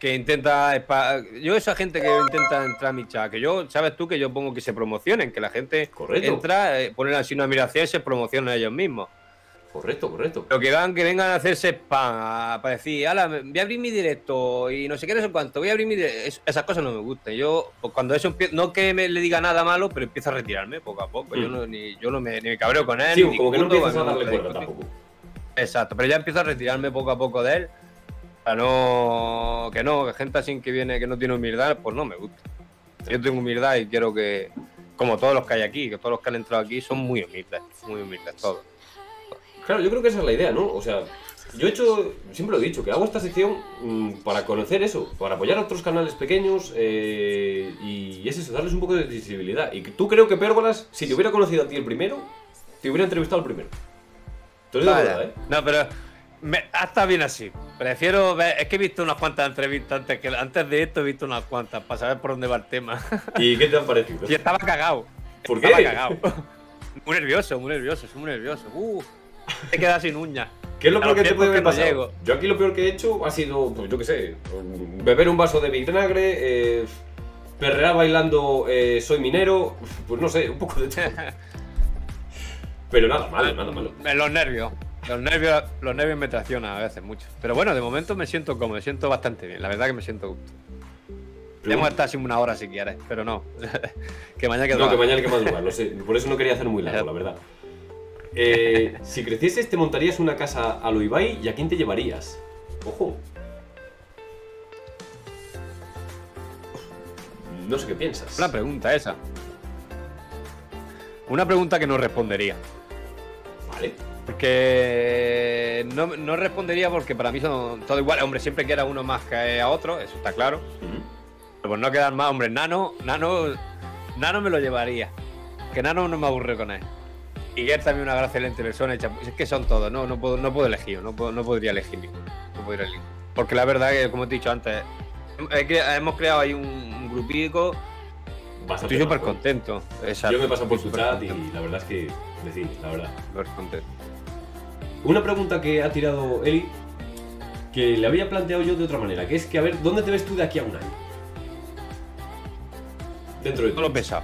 que intenta... Yo esa gente que intenta entrar a mi chat, que yo, sabes tú que yo pongo que se promocionen, que la gente Correcto. entra, ponen así una admiración y se promocionan ellos mismos. Correcto, correcto. Lo que vengan a hacerse spam, para decir, ala, voy a abrir mi directo y no sé qué, no sé cuánto, voy a abrir mi directo. Esas cosas no me gustan. Yo, pues, cuando eso empiezo, no que le diga nada malo, pero empiezo a retirarme poco a poco. Yo no me cabreo con él. Sí, ni como que no discuto, empiezas a darle discutir. cuerda tampoco. Exacto, pero ya empiezo a retirarme poco a poco de él. Para que gente así que viene, que no tiene humildad, pues no me gusta. Yo tengo humildad y quiero que, como todos los que hay aquí, que todos los que han entrado aquí son muy humildes todos. Claro, yo creo que esa es la idea, ¿no? O sea, siempre lo he dicho, que hago esta sección para conocer eso, para apoyar a otros canales pequeños y es eso, darles un poco de visibilidad. Y tú creo que Pérgolas, si te hubiera conocido a ti el primero, te hubiera entrevistado el primero. Te lo digo de verdad, ¿eh? No, pero hasta bien así. Prefiero ver, es que he visto unas cuantas entrevistas antes de esto he visto unas cuantas para saber por dónde va el tema. ¿Y qué te han parecido? Y estaba cagado. ¿Por qué? Estaba cagado. Muy nervioso, soy muy nervioso. Te quedas sin uñas. ¿Qué es lo peor que te puede haber pasado? Llego. Yo aquí lo peor que he hecho ha sido, pues yo qué sé, beber un vaso de vinagre, perrear bailando Soy Minero, pues no sé, un poco de todo. Pero nada malo. Los nervios me traicionan a veces mucho. Pero bueno, de momento me siento cómodo, me siento bastante bien. La verdad que me siento gusto. Podemos estar así una hora si quieres, pero no. Que mañana que No, que mañana hay que madrugar, no sé. Por eso no quería hacer muy largo, la verdad. Si crecieses, te montarías una casa a lo Ibai y a quién te llevarías. Ojo. No sé qué piensas. Una pregunta esa. Una pregunta que no respondería. Vale. Porque no respondería porque para mí son todo igual. Hombre, siempre quiera uno más que a otro, eso está claro. Pero por no quedar más, hombre, Nano me lo llevaría. Que Nano no me aburre con él. Y Gert también una excelente persona. Es que son todos, no puedo elegir, no podría elegir ninguno. No podría elegir. Porque la verdad que, como he dicho antes, hemos creado ahí un grupico. Bastante Estoy súper bajo. contento. Exacto. Yo me paso por tu chat contento. y la verdad es que decir, la verdad. Súper contento. Una pregunta que ha tirado Eli, que le había planteado yo de otra manera, que es que a ver, ¿dónde te ves tú de aquí a un año? Dentro de No lo he pensado.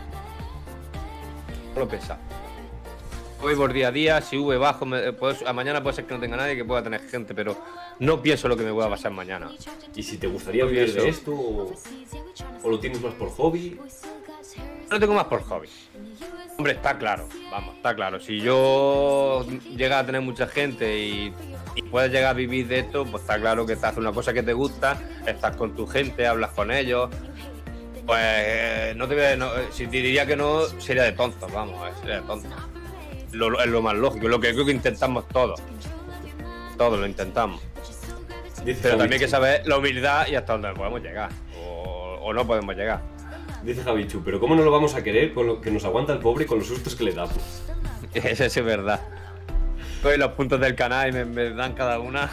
Voy por día a día, si sube, bajo, a mañana puede ser que no tenga nadie, que pueda tener gente, pero no pienso lo que me pueda pasar mañana. ¿Y si te gustaría vivir de esto o lo tienes más por hobby? Lo tengo más por hobby. Hombre, está claro, está claro. Si yo llega a tener mucha gente y puedes llegar a vivir de esto, pues está claro que te haces una cosa que te gusta, estás con tu gente, hablas con ellos. Pues si te diría que no, sería de tonto, sería de tonto. Es lo más lógico, lo que creo que intentamos todos. Todos lo intentamos. Pero también hay que saber la humildad y hasta dónde podemos llegar. O no podemos llegar. Dice Javichu, pero ¿cómo no lo vamos a querer con lo que nos aguanta el pobre y con los sustos que le damos? Eso es verdad. Coge los puntos del canal y me dan cada una.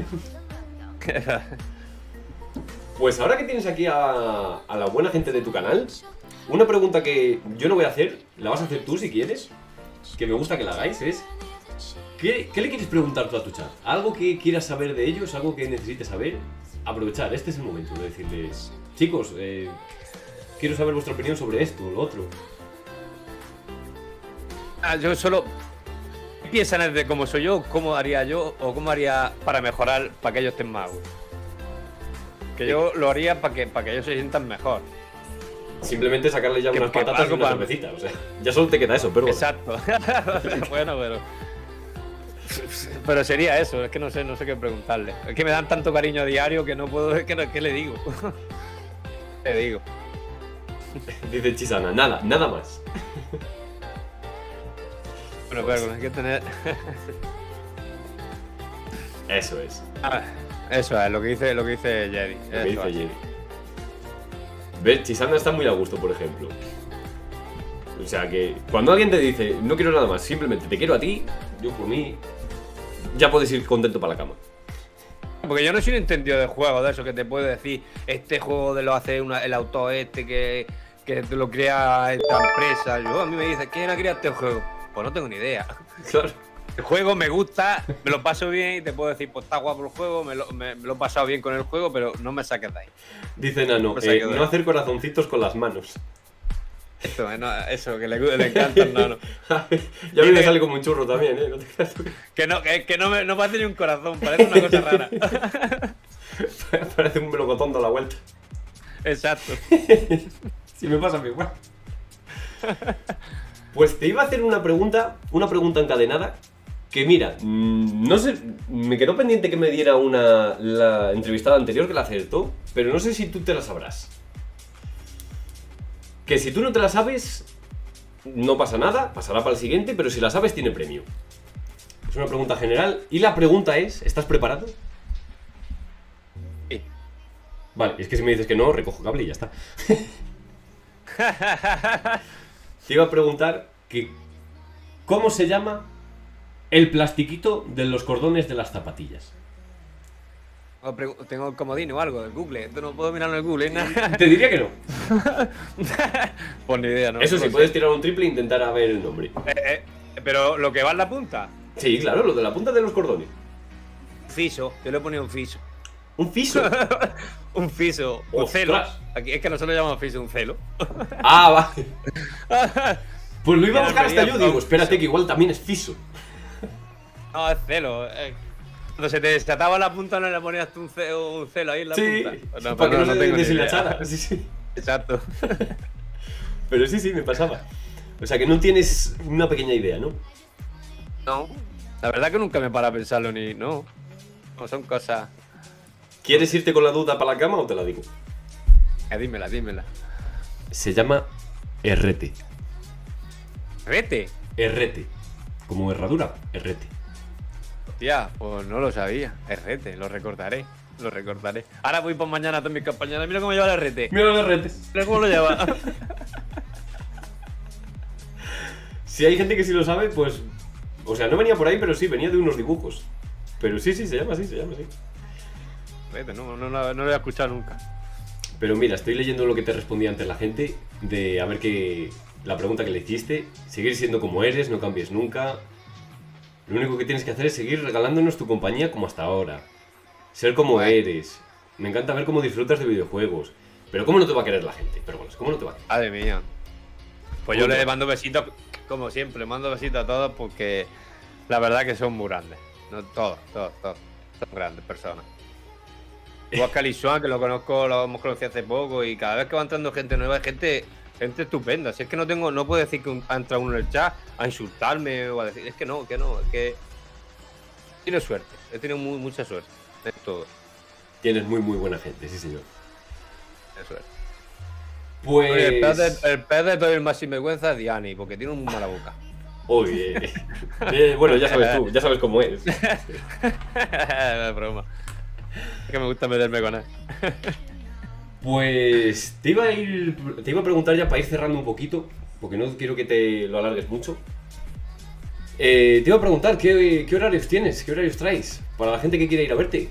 Pues ahora que tienes aquí a la buena gente de tu canal, una pregunta que yo no voy a hacer, la vas a hacer tú si quieres, que me gusta que la hagáis, es ¿qué le quieres preguntar tú a tu chat? ¿Algo que quieras saber de ellos? ¿Algo que necesites saber? Aprovechar, este es el momento de decirles, chicos, quiero saber vuestra opinión sobre esto o lo otro. Yo solo... Piensan en de cómo soy yo, cómo haría yo o cómo haría para mejorar, para que ellos estén más. Que yo lo haría para que ellos se sientan mejor. Simplemente sacarle ya unas patatas y una cervecita, o sea, ya solo te queda eso, pero... Exacto. Bueno, pero sería eso, es que no sé qué preguntarle. Es que me dan tanto cariño a diario que no puedo... ¿Qué le digo? ¿Qué le digo? Dice Chisana, nada más. Bueno, pero hay que tener... Eso es. Eso es, lo que dice Jedi. Lo que dice Jedi. ¿Ves? Chisana está muy a gusto, por ejemplo. O sea que cuando alguien te dice, no quiero nada más, simplemente te quiero a ti, yo por mí, ya puedes ir contento para la cama. Porque yo no soy un entendido de juego, de eso que te puede decir, este juego de lo hace el autor que te lo crea esta empresa. A mí me dice, ¿quién ha creado este juego? Pues no tengo ni idea. Claro. El juego me gusta, me lo paso bien y te puedo decir, pues está guapo el juego, me lo he pasado bien con el juego, pero no me saques de ahí. Dice Nano, no hacer corazoncitos con las manos. Eso, que le encanta el Nano. Ya a mí me sale como un churro también, ¿eh? No te creas tú. Que no parece ni un corazón, parece una cosa rara. Parece un melocotón a la vuelta. Exacto. Sí, me pasa a mí igual. Pues te iba a hacer una pregunta encadenada. Que mira, no sé, me quedó pendiente que me diera la entrevistada anterior que la acertó, pero no sé si tú te la sabrás. Que si tú no te la sabes, no pasa nada, pasará para el siguiente, pero si la sabes tiene premio. Es una pregunta general y la pregunta es, ¿estás preparado? Sí. Vale, es que si me dices que no, recojo cable y ya está. Te iba a preguntar que ¿cómo se llama el plastiquito de los cordones de las zapatillas? Tengo el comodín o algo del Google. Esto no puedo mirarlo en el Google. Te diría que no. Pues ni idea, ¿no? Eso sí, puedes tirar un triple e intentar a ver el nombre. Pero lo que va en la punta. Sí, claro, lo de la punta de los cordones. Fiso, yo le he ponido un fiso. ¿Un fiso? Un fiso. Un ¡Ostras! celo. Aquí es que nosotros le llamamos fiso, un celo. Ah, vale. Pues lo iba a buscar hasta yo, digo, fiso. espérate que igual también es fiso. No, es celo. Cuando se te desataba la punta no le ponías tú un celo ahí en la Sí, punta. No, para que no se tengo ni deshilachara. idea. Sí, sí. Exacto. Pero sí, me pasaba. O sea que no tienes una pequeña idea, ¿no? No. La verdad que nunca me para a pensarlo ni. No. No son cosas. ¿Quieres irte con la duda para la cama o te la digo? Dímela. Se llama herrete. ¿Rete? Herrete. Como herradura, herrete. Hostia, pues no lo sabía. Es rete, lo recordaré. Ahora voy por mañana a todas mis compañeras. Mira cómo lleva el rete. Mira los herretes. Mira cómo lo lleva. Si hay gente que sí lo sabe, pues... O sea, no venía por ahí, pero sí, venía de unos dibujos. Pero sí, se llama así. Rete, no lo he escuchado nunca. Pero mira, estoy leyendo lo que te respondía antes la gente. De a ver qué... La pregunta que le hiciste. Seguir siendo como eres, no cambies nunca. Lo único que tienes que hacer es seguir regalándonos tu compañía como hasta ahora. Ser como eres. Me encanta ver cómo disfrutas de videojuegos. Pero ¿cómo no te va a querer la gente? Pero bueno, ¿cómo no te va a querer? Madre mía. Pues yo le mando besitos, como siempre, le mando besitos a todos porque la verdad que son muy grandes. No, todos. Son grandes personas. Igual que a Lisuan, que lo hemos conocido hace poco y cada vez que va entrando gente nueva, gente estupenda. Si es que no puedo decir que ha entrado uno en el chat a insultarme o a decir, es que tiene suerte, he tenido mucha suerte en todo. Tienes muy buena gente, sí señor. Tiene suerte. Pues... El pez de todo el más sinvergüenza es Diani, porque tiene una mala boca. Uy, bueno, ya sabes tú, ya sabes cómo es. Es broma. Es que me gusta meterme con él. Pues te iba a preguntar ya para ir cerrando un poquito, porque no quiero que te lo alargues mucho. Te iba a preguntar, ¿qué horarios tienes? ¿Qué horarios traes? Para la gente que quiere ir a verte.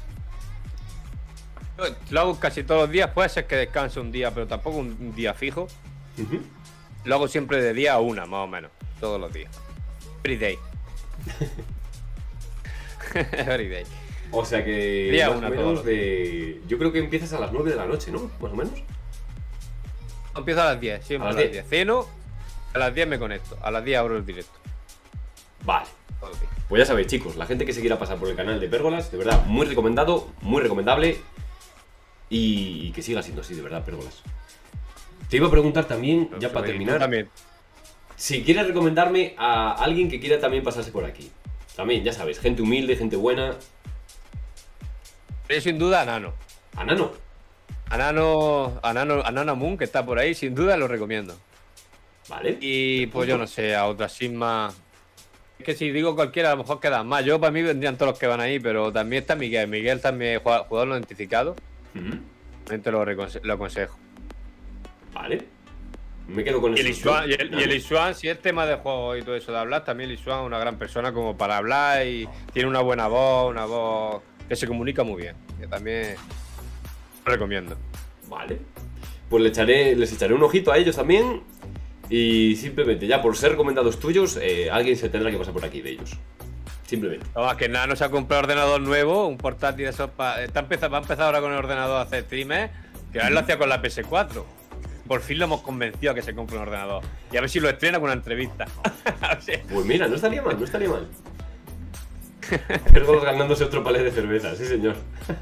Lo hago casi todos los días, puede ser que descanse un día, pero tampoco un día fijo. Lo hago siempre de día a una, más o menos, todos los días. Every day. Every day. O sea que Día más una o menos todos. yo creo que empiezas a las 9 de la noche, ¿no? Más o menos. Empiezo a las 10, siempre A a las las 10. Ceno, a las 10 me conecto, a las 10 abro el directo. Vale. Todos los días. Pues ya sabéis, chicos, la gente que se quiera pasar por el canal de Pérgolas, de verdad, muy recomendado, muy recomendable. Y que siga siendo así, de verdad, Pérgolas. Te iba a preguntar también, ya para terminar, También. si quieres recomendarme a alguien que quiera también pasarse por aquí. También, ya sabes, gente humilde, gente buena. Pero sin duda a Nano. ¿A Nano? A Nano Moon, que está por ahí, sin duda lo recomiendo. Vale. Y pues yo no sé, a otras Sigma. Es que si digo cualquiera, a lo mejor quedan más. Yo para mí vendrían todos los que van ahí, pero también está Miguel. Miguel también es jugador no identificado. Te lo aconsejo. Vale. Me quedo con Y eso. el Lisuan, si es tema de juego y todo eso de hablar, también Lisuan es una gran persona como para hablar y tiene una buena voz, una voz que se comunica muy bien. Que también lo recomiendo. Vale. Pues les echaré un ojito a ellos también. Y simplemente ya por ser recomendados tuyos, alguien se tendrá que pasar por aquí de ellos. simplemente. Vamos, que nada, no se ha comprado ordenador nuevo, un portátil de esos va a empezar ahora con el ordenador a hacer streamers, que ahora lo hacía con la PS4. Por fin lo hemos convencido a que se compre un ordenador. Y a ver si lo estrena con una entrevista. Pues mira, no estaría mal, no estaría mal. Pérgolas ganándose otro palé de cerveza, sí señor.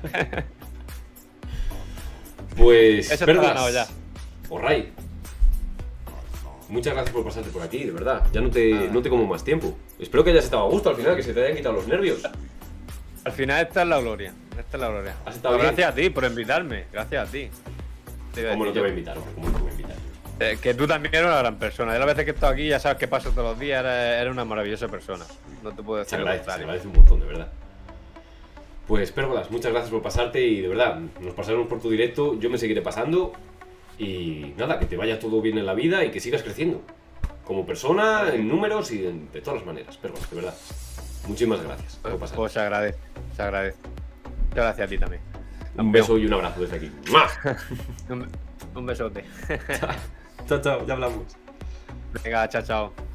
Pues, eso está ganado ya. Orray, muchas gracias por pasarte por aquí, de verdad. Ya no te como más tiempo. Espero que hayas estado a gusto al final, que se te hayan quitado los nervios. Al final esta es la gloria. Esta es la gloria. ¿Has estado bien? Gracias a ti por invitarme. Gracias a ti. ¿Cómo no te voy a invitar, hombre? ¿Cómo no te voy a invitar? Que tú también eres una gran persona. De las veces que he estado aquí, ya sabes que paso todos los días. Eres una maravillosa persona. No te puedo decir lo Se contrario. agradece un montón, de verdad. Pues, Pérgolas, muchas gracias por pasarte y de verdad, nos pasaremos por tu directo. Yo me seguiré pasando. Y nada, que te vaya todo bien en la vida y que sigas creciendo. Como persona, en números y de todas las maneras. Pérgolas, de verdad. Muchísimas gracias por pasar. Pues se agradece. Se agradece. Muchas gracias a ti también. Un beso y un abrazo desde aquí. ¡Mua! Un besote. Chao, chao, ya hablamos. Venga, chao, chao.